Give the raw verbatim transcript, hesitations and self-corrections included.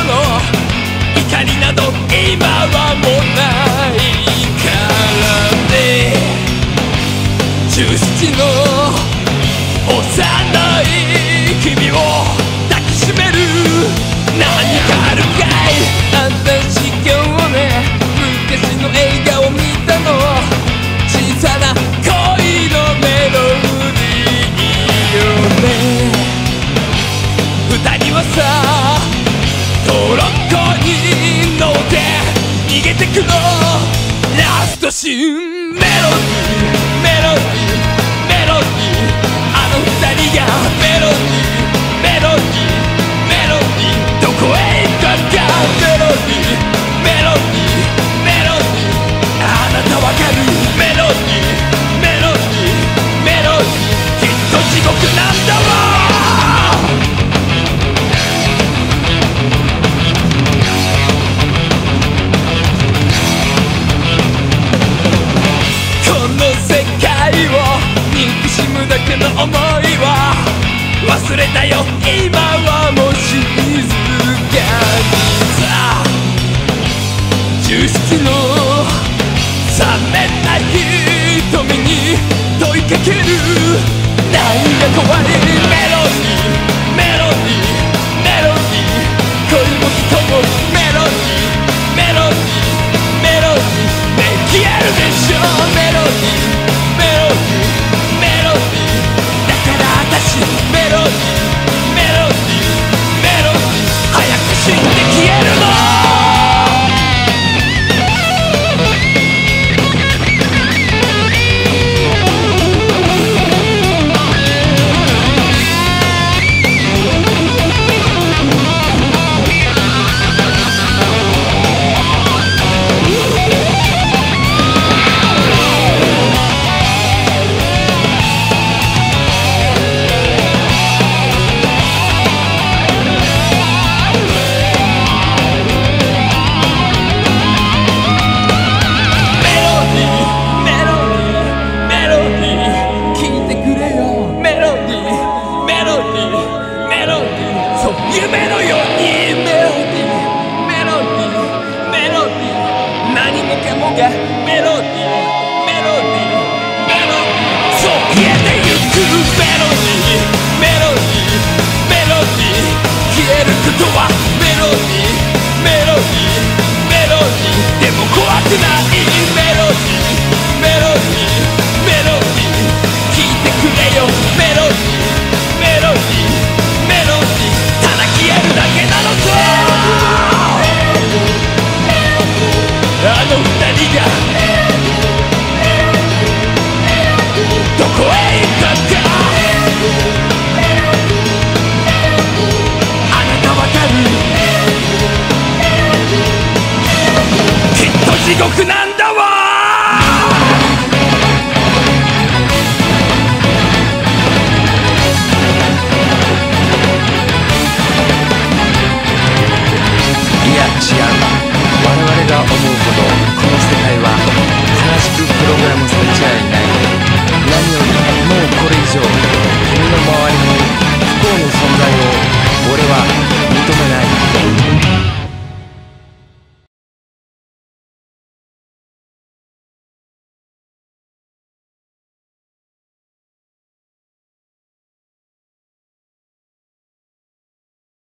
の怒りなど今はもうないからね。じゅうななの幼い君を抱きしめる何かあるかい。あんたし今日ね昔の映画を見たの。小さな恋のメロディーよね。二人はさトロッコに乗って逃げてくのラストシーン。メロディーメロディーメロディーあの二人がメロディーメロディーメロディーどこへ行ったか。メロディーメロディーメロディーあなたわかる。メロディーメロディーメロディーきっと地獄なんだわ。この世界を憎しむだけの想いは忘れたよ今はもう静かにさ。じゅうななの冷めた瞳に問いかける何が怖い。メロディーメロディーメロディー恋も人もメロディーメロディーメロディーね消えるでしょ。メロディーメロディーメロディーだから私メロディーメロディーメロディー早く死んで消えるの。地獄なん